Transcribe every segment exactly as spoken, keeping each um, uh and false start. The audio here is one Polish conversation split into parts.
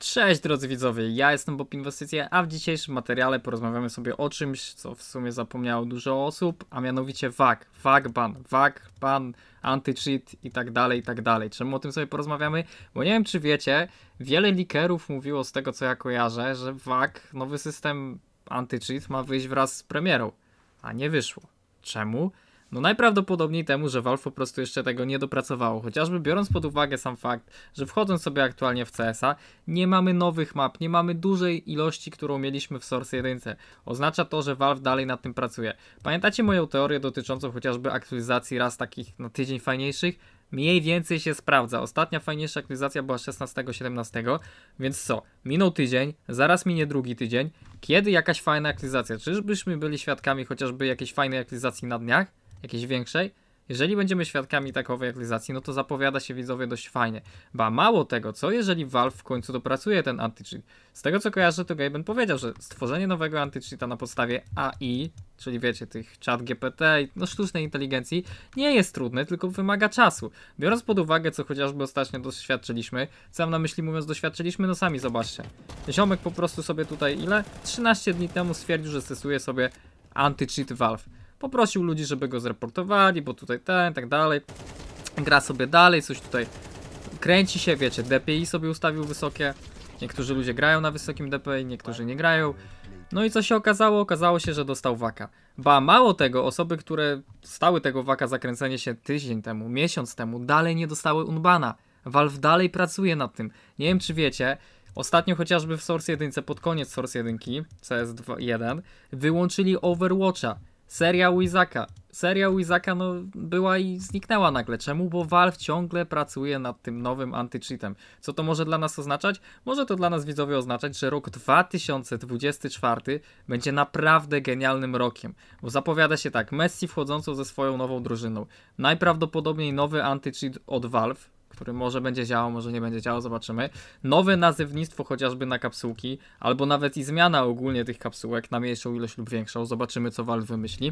Cześć drodzy widzowie, ja jestem Bob Inwestycje, a w dzisiejszym materiale porozmawiamy sobie o czymś, co w sumie zapomniało dużo osób, a mianowicie V A G, V A G ban, V A G ban, anti-cheat i tak dalej, i tak dalej. Czemu o tym sobie porozmawiamy? Bo nie wiem czy wiecie, wiele leakerów mówiło z tego co ja kojarzę, że V A G, nowy system anti-cheat ma wyjść wraz z premierą, a nie wyszło. Czemu? No najprawdopodobniej temu, że Valve po prostu jeszcze tego nie dopracowało, chociażby biorąc pod uwagę sam fakt, że wchodząc sobie aktualnie w C S a, nie mamy nowych map, nie mamy dużej ilości, którą mieliśmy w Source jeden. Oznacza to, że Valve dalej nad tym pracuje. Pamiętacie moją teorię dotyczącą chociażby aktualizacji raz takich na tydzień fajniejszych? Mniej więcej się sprawdza. Ostatnia fajniejsza aktualizacja była szesnastego siedemnastego, więc co? Minął tydzień, zaraz minie drugi tydzień. Kiedy jakaś fajna aktualizacja? Czyżbyśmy byli świadkami chociażby jakiejś fajnej aktualizacji na dniach? Jakiejś większej? Jeżeli będziemy świadkami takowej aktualizacji, no to zapowiada się widzowie dość fajnie. Ba mało tego, co jeżeli Valve w końcu dopracuje ten anti-cheat? Z tego co kojarzę, to Gaben powiedział, że stworzenie nowego anti-cheata na podstawie A I, czyli wiecie, tych chat G P T, no sztucznej inteligencji, nie jest trudne, tylko wymaga czasu. Biorąc pod uwagę, co chociażby ostatnio doświadczyliśmy, co mam na myśli mówiąc doświadczyliśmy, no sami zobaczcie. Ziomek po prostu sobie tutaj ile? trzynaście dni temu stwierdził, że stosuje sobie anti-cheat Valve. Poprosił ludzi, żeby go zreportowali, bo tutaj ten, tak dalej. Gra sobie dalej, coś tutaj kręci się, wiecie, D P I sobie ustawił wysokie. Niektórzy ludzie grają na wysokim D P I, niektórzy nie grają. No i co się okazało? Okazało się, że dostał waka. Ba, mało tego, osoby, które stały tego waka za kręcenie się tydzień temu, miesiąc temu, dalej nie dostały unbana. Valve dalej pracuje nad tym. Nie wiem, czy wiecie, ostatnio chociażby w Source jeden, pod koniec Source jeden, C S jeden, wyłączyli Overwatcha. Seria Wizaka. Seria Wizaka no była i zniknęła nagle. Czemu? Bo Valve ciągle pracuje nad tym nowym anti-cheatem. Co to może dla nas oznaczać? Może to dla nas widzowie oznaczać, że rok dwa tysiące dwudziesty czwarty będzie naprawdę genialnym rokiem. Bo zapowiada się tak, Messi wchodzącą ze swoją nową drużyną. Najprawdopodobniej nowy anti-cheat od Valve, który może będzie działał, może nie będzie działał, zobaczymy. Nowe nazewnictwo chociażby na kapsułki, albo nawet i zmiana ogólnie tych kapsułek na mniejszą ilość lub większą. Zobaczymy, co Valve wymyśli.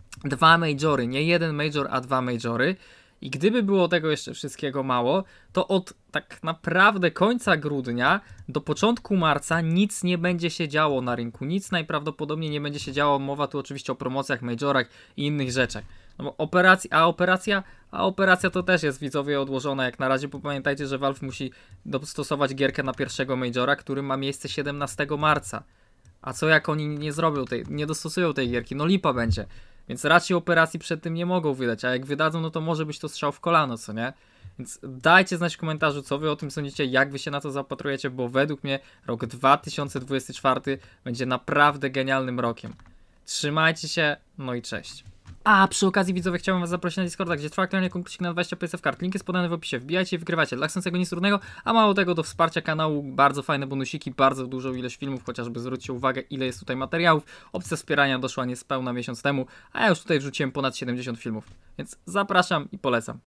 Dwa majory, nie jeden major, a dwa majory. I gdyby było tego jeszcze wszystkiego mało, to od tak naprawdę końca grudnia do początku marca nic nie będzie się działo na rynku. Nic najprawdopodobniej nie będzie się działo. Mowa tu oczywiście o promocjach, majorach i innych rzeczach. No bo operacja, a operacja, a operacja to też jest widzowie odłożona jak na razie, bo pamiętajcie, że Valve musi dostosować gierkę na pierwszego majora, który ma miejsce siedemnastego marca. A co jak oni nie zrobią tej, nie dostosują tej gierki? No lipa będzie. Więc raczej operacji przed tym nie mogą wydać, a jak wydadzą, no to może być to strzał w kolano, co nie? Więc dajcie znać w komentarzu, co wy o tym sądzicie, jak wy się na to zapatrujecie, bo według mnie rok dwa tysiące dwudziesty czwarty będzie naprawdę genialnym rokiem. Trzymajcie się, no i cześć. A przy okazji widzowie chciałem was zaprosić na Discorda, gdzie trwa aktualnie konkursik na dwadzieścia P S F kart. Link jest podany w opisie, wbijajcie i wygrywacie dla chcącego nic trudnego, a mało tego do wsparcia kanału, bardzo fajne bonusiki, bardzo dużą ilość filmów, chociażby zwróćcie uwagę ile jest tutaj materiałów. Opcja wspierania doszła niespełna miesiąc temu, a ja już tutaj wrzuciłem ponad siedemdziesiąt filmów, więc zapraszam i polecam.